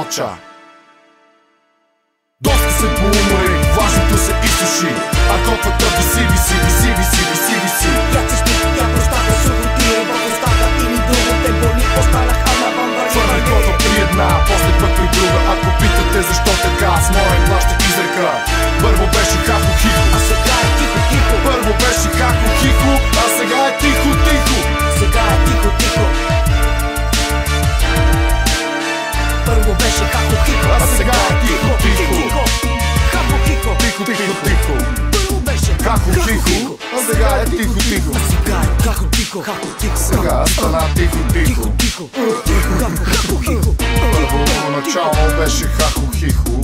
плача. Доста се поумори, влажното се изсуши, а котвата виси, виси, виси, виси, виси, виси. Я ти щит, я простава, сухоти в устата и ни друго те боли, останаха на бамбари. Твърди кота при една, после пък при друга. Ако питате защо така, с моя глас ще изрека: първо беше хахо-хихо, а сега е тихо-тихо. Първо беше хахо-хихо, а сега е тихо-тихо. Сега е тихо-тихо. Първо беше хахо-хихо, а сега е тихо-тихо. Хахо-хихо, тихо-тихо-тихо. Първо беше хахо-хихо, а сега е тихо-тихо. А сега е хахо-тихо, хахо-тихо. Сега стана тихо-тихо. Тихо-тихо, хахо-хихо. Първо начало беше хахо-хихо,